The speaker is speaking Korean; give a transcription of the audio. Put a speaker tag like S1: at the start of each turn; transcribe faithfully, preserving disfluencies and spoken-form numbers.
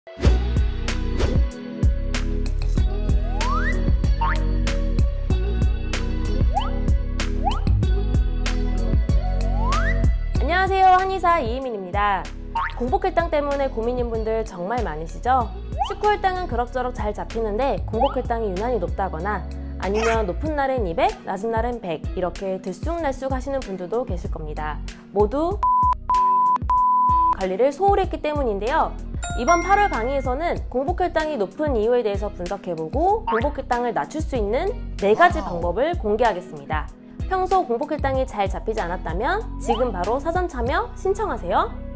S1: 안녕하세요, 한의사 이희민입니다. 공복혈당 때문에 고민인 분들 정말 많으시죠? 식후혈당은 그럭저럭 잘 잡히는데 공복혈당이 유난히 높다거나 아니면 높은 날엔 이백, 낮은 날엔 백 이렇게 들쑥날쑥 하시는 분들도 계실 겁니다. 모두 관리를 소홀히 했기 때문인데요. 이번 팔월 강의에서는 공복혈당이 높은 이유에 대해서 분석해보고 공복혈당을 낮출 수 있는 네 가지 방법을 공개하겠습니다. 평소 공복혈당이 잘 잡히지 않았다면 지금 바로 사전 참여 신청하세요.